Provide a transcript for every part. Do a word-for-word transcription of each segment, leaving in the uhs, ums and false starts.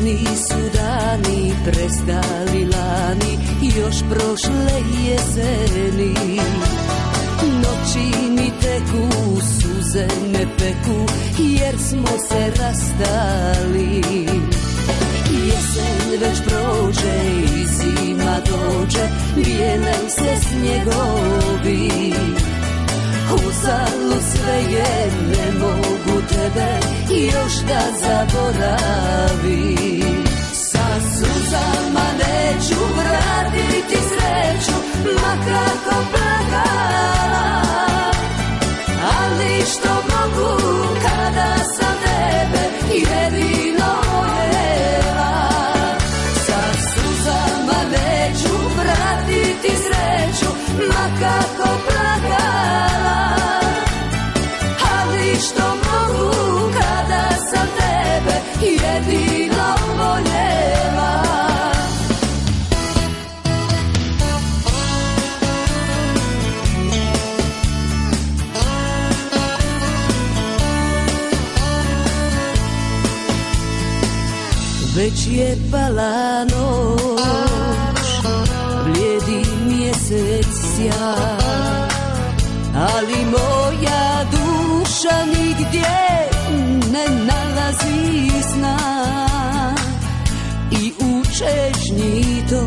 Nisu dani prestali lani, još prošle jeseni. Noći mi teku, suze me peku, jer smo se rastali. Jesen već prođe i zima dođe, bijele se snjegovi. Uzalud sve je, ne mogu tebe još da zaboravim. Sa suzama neću vratiti sreću, ma kako plakala. Ali što mogu kada sam tebe jedino voljela. Sa suzama neću vratiti sreću, ma kako plakala. Ali što mogu kada sam tebe jedino voljela. Već je pala noć, blijedi mjesec sja, ali moja duša nigdje ne nalazi sna. I u čežnji to,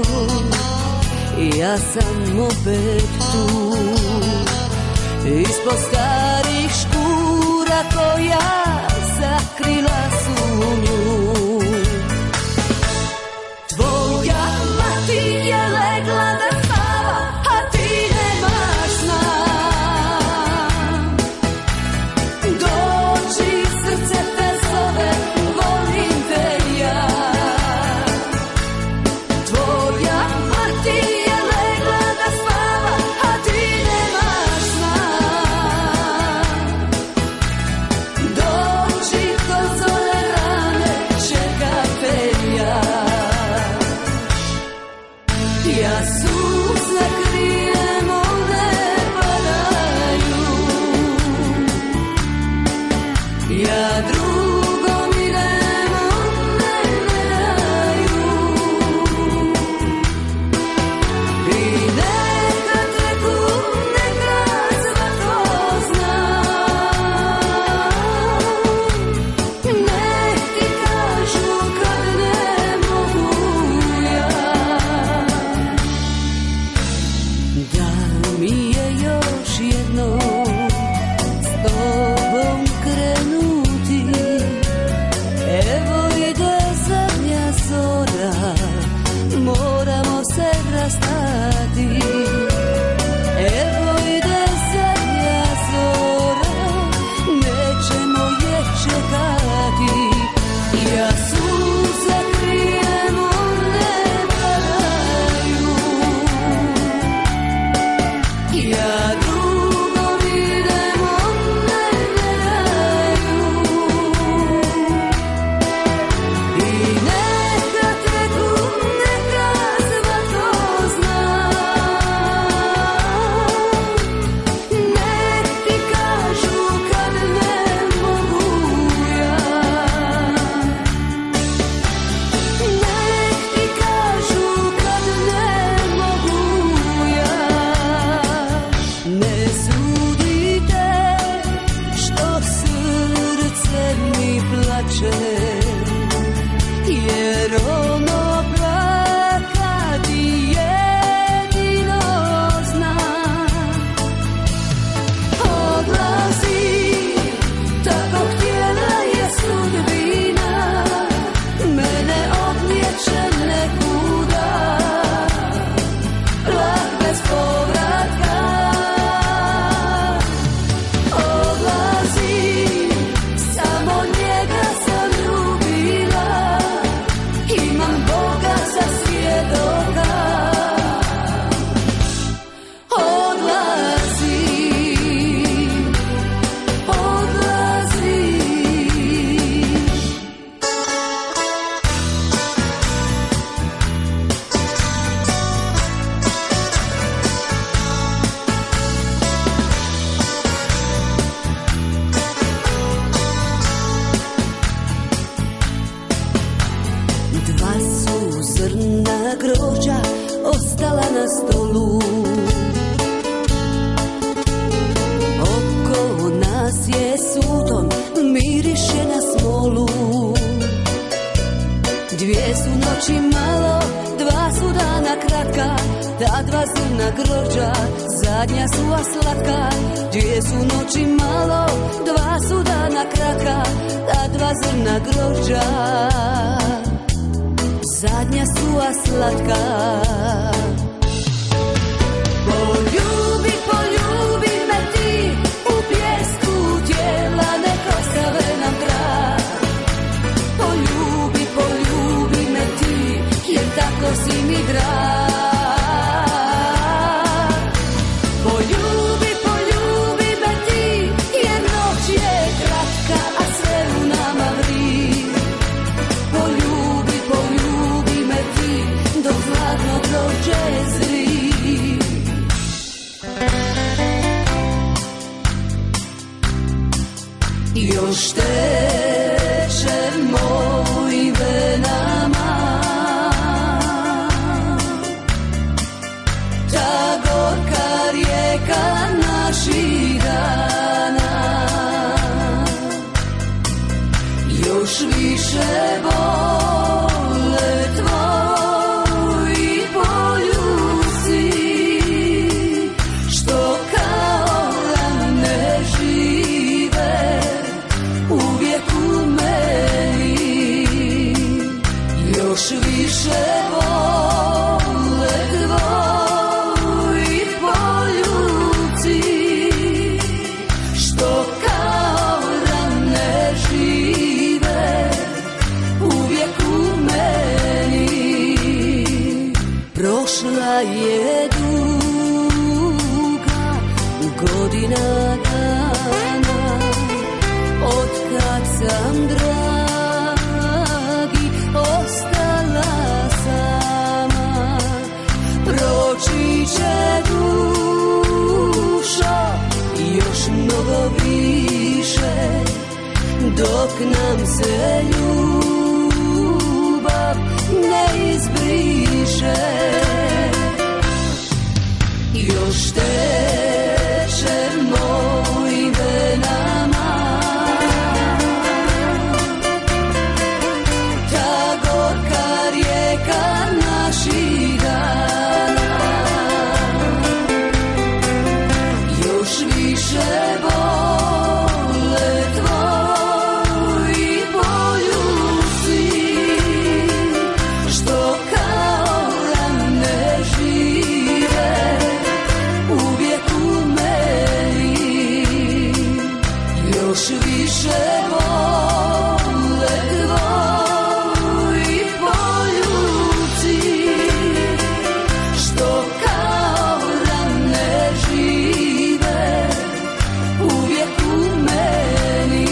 ja sam opet tu, ispod starih škura koja sakrila sumnju. Tvoja mati je legla da spava, a ti nemaš sna. Dođi, srce te zove, volim te ja. Tvoja mati je legla da spava, a ti nemaš sna. Dođi, ko zove rane, čeka te ja. Ja suze krijem, one padaju. Ja drugom idem, one ne daju. I neka teku, neka svako zna. Nek ti kažu kad ne mogu ja. Da mi je još jedno s tobom krenuti, evo ide zadnja zora, moramo se rastati. Evo ide zadnja zora, nećemo je čekati. Ja suze krijem, one padaju. Ja drugom idem, one ne daju. I neka teku, neka svako zna. Nek ti kažu kad ne mogu ja. Nek ti kažu kad ne mogu ja. Ne sudite što srce mi plače, jer ono plakati jedino zna. Odlazi, tako htjela je sudbina, mene odnijeće nekuda, plah bez povratka. Odlazi, samo njega sam ljubila. zrna grožđa ostala na stolu. Oko nas je sudom, miriše na smolu. Dvije su noći malo, dva su dana kratka, ta dva zrna grožđa, zadnja su a slatka. Dvije su noći malo, dva su dana kratka, ta dva zrna grožđa, zadnja su a slatka. Poljubi, poljubi me ti, u pjesku tijela nek ostave nam trag. Poljubi, poljubi me ti, jer tako si mi drag. Poljubi, poljubi me ti, jer noć je kratka, a sve u nama vri. Poljubi, poljubi me ti, dok hladno grožđe zri. Još teče mojim venama ta gorka rijeka naših dana. Još više vole tvoji poljusi, što kao rane žive uvijek u meni. Još više vole tvoji poljuci, što kao rane žive uvijek u meni. Prošla je duga godina dana, otkad sam dragi ostala sama. Proći će dušo još mnogo više, dok nam se ljubav ne izbriše. Još teče mojim venama ta gorka rijeka naših dana. Još više vole tvoji poljusi, što kao rane žive uvijek u meni. Još više vole tvoji poljuci, što kao rane žive uvijek u meni.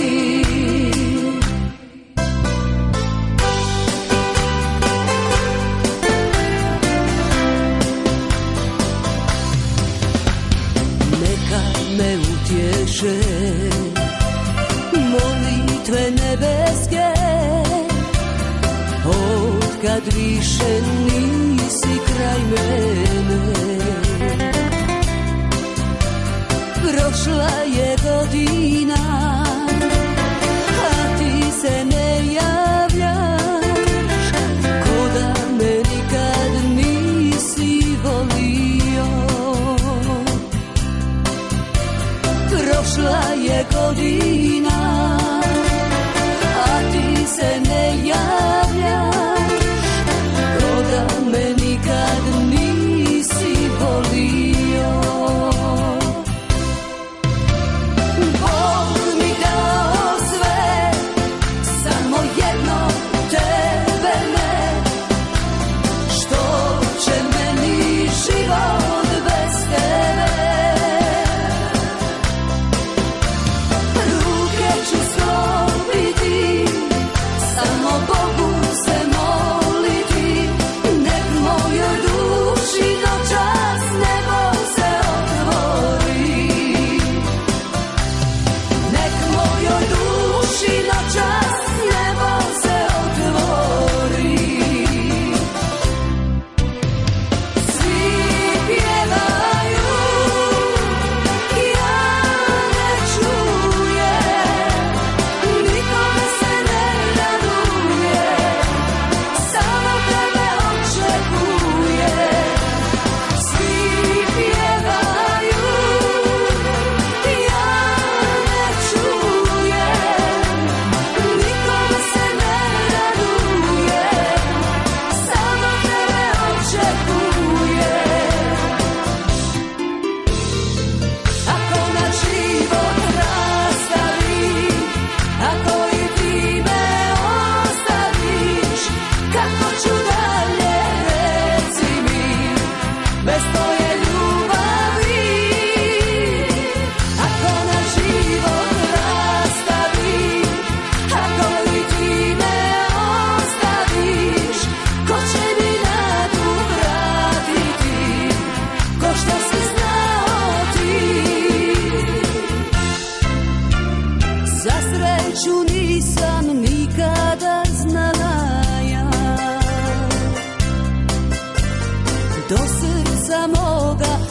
Neka me utješe molitve nebeske, otkad više nisi kraj mene. Prošla je godina, a ti se ne javljaš, ko da me nikad nisi volio. Prošla je godina, a ti se ne javljaš, ko da me nikad nisi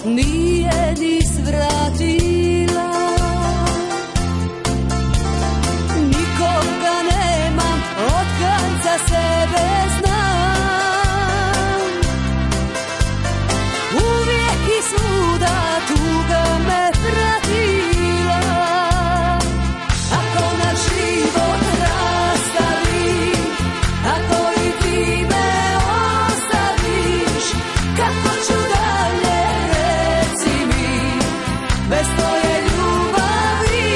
nije ni svratila. Nikoga nemam otkad za sebe znam. Uvijek i svuda tuga me pratila. Ako na život rastavi, ako i ti me ostaviš, kako ću dalje, reci mi, bez tvoje ljubavi.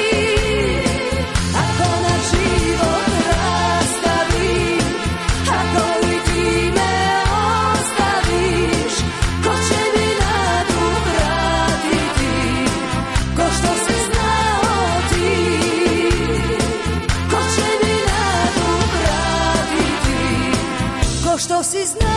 Ako na život rastavi, ako i ti me ostaviš, ko će mi nadu vratiti, ko što si znao ti. Ko će mi nadu vratiti, ko što si znao.